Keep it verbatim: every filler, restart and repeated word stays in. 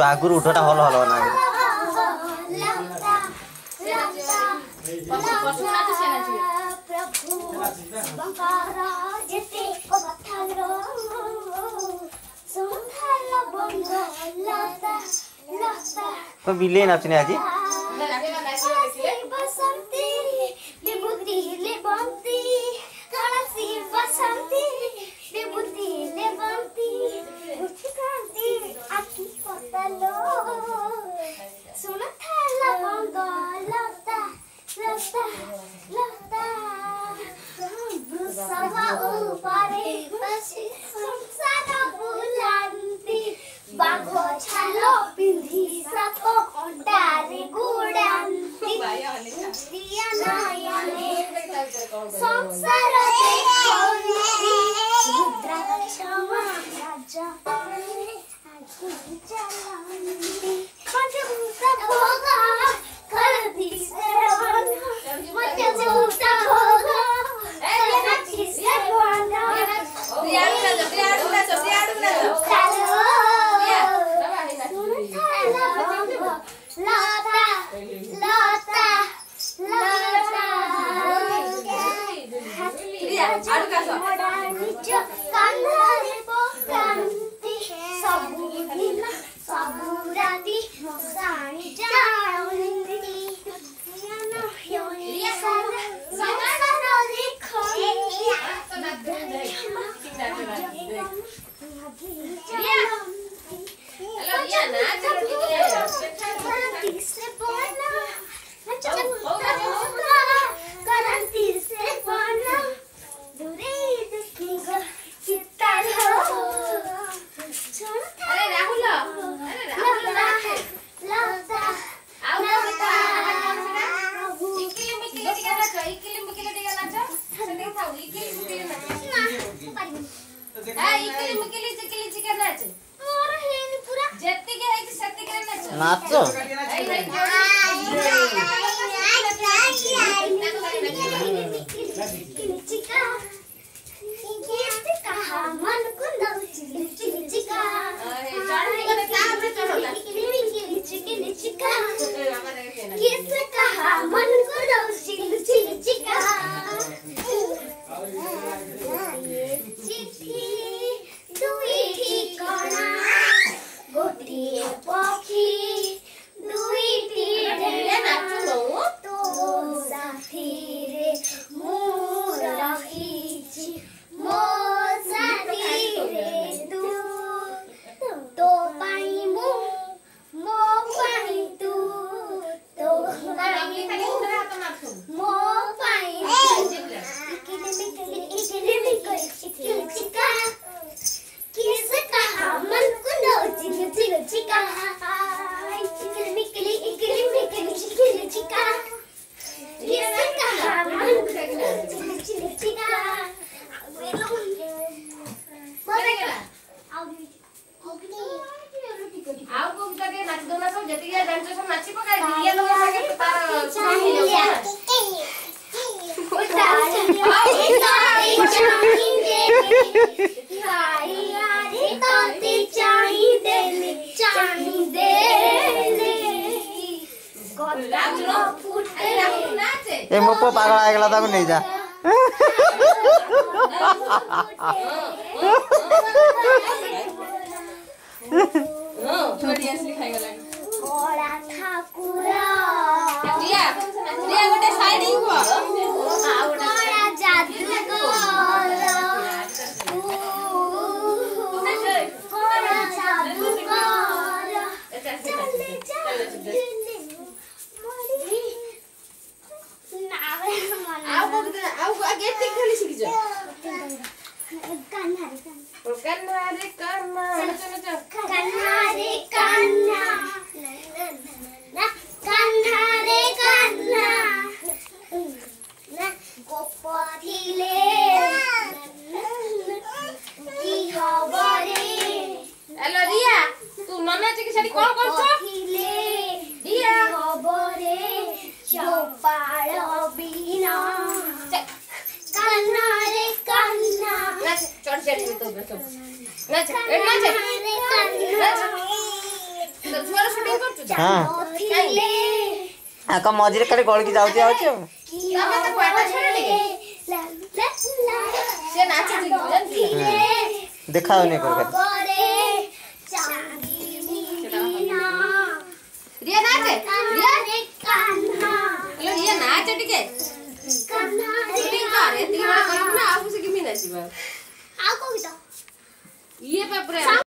तू आगुर उठटा हल हल ना तो बिले नाचने आज नाचो ए मोपो पागल आगला ताको नहीं जा छोटी असली खाई गला कोड़ा ठाकुरा रिया रिया गोटे साइड ही हुआ कोड़ा जादूगर कोड़ा जादूगर चले चले आओ आगे टिक खाली सीख जा कन्हा रे कन्हा रे कन्हा चलो चलो कन्हा रे कन्हा कन्हा रे कन्हा ना गोपथिले की खबरे हेलो रिया तू नन्ना जी की साड़ी कौन करछ रिया खबरे चौपाड़ बिना कन्हा रे कन्हा नाच चढ़ चढ़ तो बस नाच नाच रे कन्हा तो हाँ आका मझे खाली गल की जाऊँ जाऊँ देखा नहीं कर